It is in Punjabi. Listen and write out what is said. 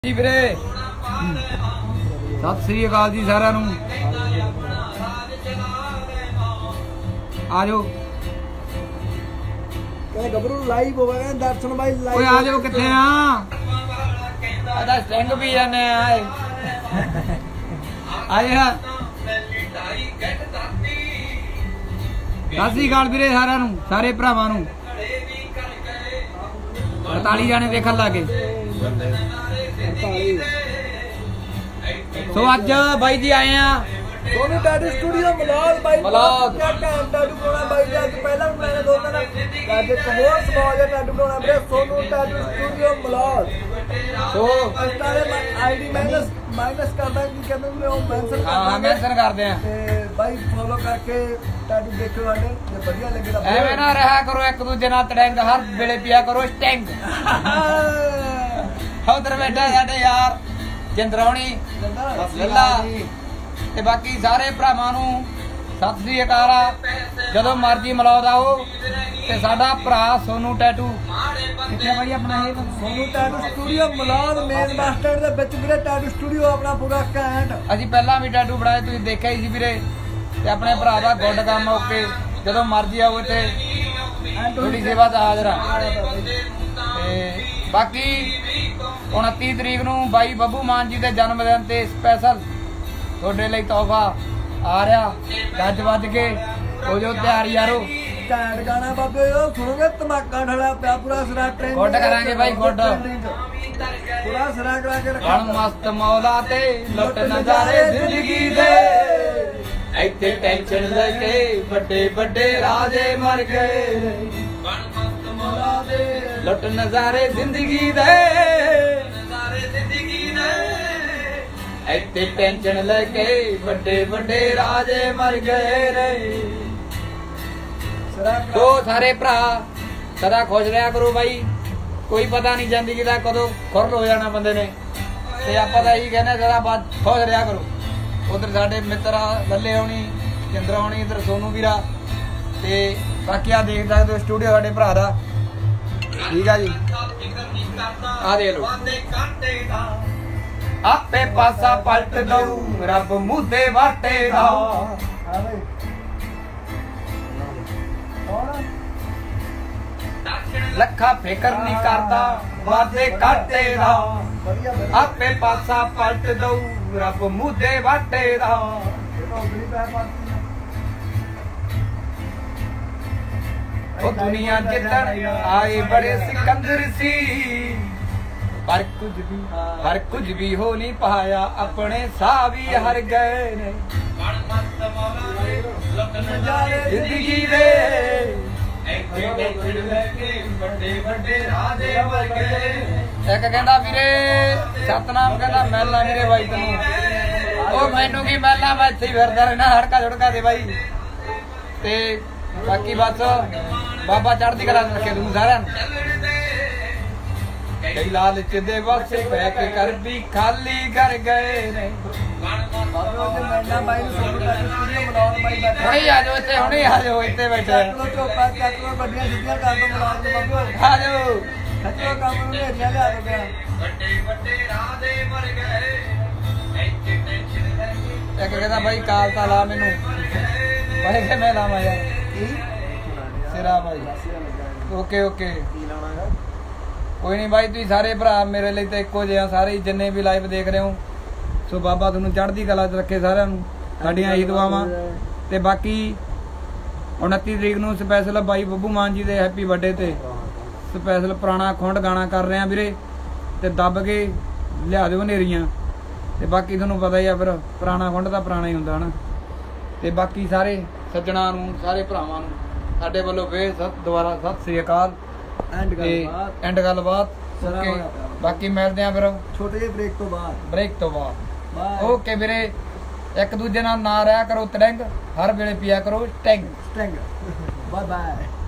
जी ਵੀਰੇ सत श्री अकाल जी सारिਆਂ ਨੂੰ आ जाओ गबरू लाइव हो गए दर्शन भाई लाइव ओए आ जाओ किथे आ अदा स्टैंग भी जाने आए आए हां ਸਤਿ ਅਕਾਲ ਵੀਰੇ ਸਾਰਿਆਂ ਨੂੰ ਸਾਰੇ ਭਰਾਵਾਂ ਨੂੰ 48 ਜਾਣੇ ਦੇਖਣ ਲੱਗੇ सो अज भाई जी आए हैं सोनू टैटू स्टूडियो मलाल भाई मलाल क्या टाइम टैटू बनाना भाई जी आज पहला मैंने दो दिन आज एक और सवाल है टैटू बनाना मेरे सोनू टैटू स्टूडियो मलाल तो स्टारे आईडी माइनस करदा कि कहंदे ने ਉਹ ਮੈਂਸ਼ਨ हां मेंशन करते हैं ਤੇ ਭਾਈ ਫੋਲੋ ਕਰਕੇ ਟੈਟੂ ਦੇਖੋ ਸਾਡੇ ਜੇ ਵਧੀਆ ਲੱਗੇ ਤਾਂ ਐਵੇਂ ਨਾ ਰਹਾ ਕਰੋ ਇੱਕ ਦੂਜੇ ਨਾਲ ਤੜੰਗ ਹਰ ਵੇਲੇ ਪਿਆ ਕਰੋ ਸਟੈਂਗ ਉਧਰ ਬੈਠਾ ਸਾਡੇ ਯਾਰ ਜਿੰਦਰੌਣੀ ਲੱਲਾ ਤੇ ਬਾਕੀ ਸਾਰੇ ਭਰਾਵਾਂ ਨੂੰ ਸਤਿ ਸ੍ਰੀ ਅਕਾਲ ਆ ਜਦੋਂ ਮਰਜੀ ਮਿਲਾਓ ਆਓ ਤੇ ਸਾਡਾ ਭਰਾ ਸੋਨੂ ਟੈਟੂ ਕਿੱਥੇ ਭਾਈ ਆਪਣਾ ਇਹ Sonu tattoo studio Malal main bus stand ਦੇ ਵਿੱਚ ਵੀਰੇ ਟੈਟੂ ਸਟੂਡੀਓ ਆਪਣਾ ਪੂਰਾ ਘੈਂਟ ਅਸੀਂ ਪਹਿਲਾਂ ਵੀ ਟੈਟੂ ਬਣਾਏ ਤੁਸੀਂ ਦੇਖਿਆ ਹੀ ਸੀ ਵੀਰੇ ਤੇ ਆਪਣੇ ਭਰਾ ਦਾ ਗੁੱਡ ਕੰਮ ਓਕੇ ਜਦੋਂ ਮਰਜੀ ਆਓ ਤੇ ਥੋੜੀ ਸੇਵਾ ਦਾ ਹਾਜ਼ਰ ਆ ਤੇ ਬਾਕੀ 29 ਤਰੀਕ ਨੂੰ ਬਾਈ ਬੱਬੂ ਮਾਨ ਜੀ ਦੇ ਜਨਮ ਦਿਨ ਤੇ ਸਪੈਸ਼ਲ ਤੁਹਾਡੇ ਲਈ ਤੋਹਫਾ ਆ ਰਿਹਾ ਗੱਜ ਵੱਜ ਕੇ ਹੋ ਜੋ ਤਿਆਰ ਯਾਰੋ ਘੈਂਟ ਗਾਣਾ ਬਾਬੇ ਉਹ ਸੁਣੋਗੇ ਧਮਾਕਾ ਠੜਾ ਪਿਆ ਪੂਰਾ ਸਿਰਾ ਟ੍ਰੈਂਡ ਗੁੱਡ ਕਰਾਂਗੇ ਬਾਈ ਗੁੱਡ ਪੂਰਾ ਸਿਰਾ ਕਰਾ ਕੇ ਹਣ ਮਸਤ ਮੌਲਾ ਤੇ ਲੁੱਟ ਨਜ਼ਾਰੇ ਜ਼ਿੰਦਗੀ ਦੇ ਇੱਥੇ ਟੈਨਸ਼ਨ ਲੈ ਕੇ ਵੱਡੇ ਵੱਡੇ ਰਾਜੇ ਮਰ ਗਏ ਲੁੱਟ ਨਜ਼ਾਰੇ ਜ਼ਿੰਦਗੀ ਦੇ ਇੱਥੇ ਟੈਨਸ਼ਨ ਲੈ ਕੇ ਵੱਡੇ ਵੱਡੇ ਰਾਜੇ ਮਰ ਗਏ ਨੇ ਤੋ ਸਾਰੇ ਭਰਾ ਸਦਾ ਖੁਸ਼ ਰਿਹਾ ਕਰੋ ਬਾਈ ਕੋਈ ਪਤਾ ਨਹੀਂ ਜ਼ਿੰਦਗੀ ਦਾ ਕਦੋਂ ਖੁਰਲ ਹੋ ਜਾਣਾ ਬੰਦੇ ਨੇ ਤੇ ਆਪਾਂ ਤਾਂ ਇਹੀ ਕਹਿੰਦੇ ਸਦਾ ਬਾਤ ਖੁਸ਼ ਰਿਹਾ ਕਰੋ ਉਧਰ ਸਾਡੇ ਮਿੱਤਰ ਲੱਲੇ ਹੋਣੀ ਚੰਦਰ ਹੋਣੀ ਇਧਰ ਸੋਨੂ ਵੀਰਾ ਤੇ ਬਾਕੀ ਆ ਦੇਖ ਸਕਦੇ ਹੋ ਸਟੂਡੀਓ ਸਾਡੇ ਭਰਾ ਦਾ ਠੀਕ ਆ ਜੀ ਆ ਦੇ ਲੋ ਆਪੇ ਪਾਸਾ ਪਲਟ ਦਊ ਰੱਬ ਮੂਦੇ ਵਾਟੇ ਦਾ ਲੱਖਾ ਫਿਕਰ ਨਹੀਂ ਕਰਦਾ ਵਾਦੇ ਕਾਟੇ ਦਾ ਆਪੇ ਪਾਸਾ ਪਲਟ ਦਊ ਰੱਬ ਮੂਦੇ ਵਾਟੇ ਦਾ ਉਹ ਦੁਨੀਆ ਜਿੱਤਣ ਆਏ ਬੜੇ ਸਿਕੰਦਰ ਸੀ पर कुछ भी हो नहीं पाया अपने साह भी हर गए ने जिंदगी दे एक कहंदा वीरे सतनाम कहंदा मैला मेरे भाई तैनूं ओ मैनू की मैला मैं इत्थे फिरदा रहना हड़का झुड़का दे भाई ते बाकी बस बाबा चढ़दी कला रखे तू सारिਆਂ ਨੂੰ कई लालच दे वस पैक कर भी खाली कर गए ने हुणे आ जाओ इत्थे हुणे आ जाओ इत्थे बैठे आ जाओ एक कहता भाई काल ता ला मैनू भाई के मैं लावा यार सिरा भाई ओके ओके कोई नहीं भाई तुम सारे भरा मेरे लिए तो एको जिहा सारे जिन्ने भी लाइव देख रहे हो सो बाबा तुहानू चढ़दी कला च रखे सारिਆਂ ਨੂੰ ਸਾਡੀਆਂ ਇਹੀ ਦੁਆਵਾਂ ਤੇ ਬਾਕੀ 29 ਤਰੀਕ ਨੂੰ ਸਪੈਸ਼ਲ ਬਾਈ ਬੱਬੂ ਮਾਨ ਜੀ ਦੇ ਹੈਪੀ ਬਰਥਡੇ ਤੇ ਸਪੈਸ਼ਲ ਪੁਰਾਣਾ ਖੁੰਡ ਗਾਣਾ ਕਰ ਰਹੇ ਆ ਵੀਰੇ ਤੇ ਦੱਬ ਕੇ ਲਿਆ ਦਿਓ ਹਨੇਰੀਆਂ ਤੇ ਬਾਕੀ ਤੁਹਾਨੂੰ ਪਤਾ ਹੀ ਆ ਫਿਰ ਪੁਰਾਣਾ ਖੁੰਡ ਤਾਂ ਪੁਰਾਣਾ ਹੀ ਹੁੰਦਾ ਹਨਾ ਤੇ ਬਾਕੀ ਸਾਰੇ ਸੱਜਣਾ ਨੂੰ ਸਾਰੇ ਭਰਾਵਾਂ ਨੂੰ ਸਾਡੇ ਵੱਲੋਂ ਫੇਰ ਦੁਬਾਰਾ ਸਤਿ ਸ੍ਰੀ ਅਕਾਲ एंड गलबात बाकी मिलते हैं फिर छोटे जे ब्रेक तो बाद ओके वीरे एक दूजे नाल ना रहा करो तड़ंग हर वेले पिया करो स्टैंग बाय बाय।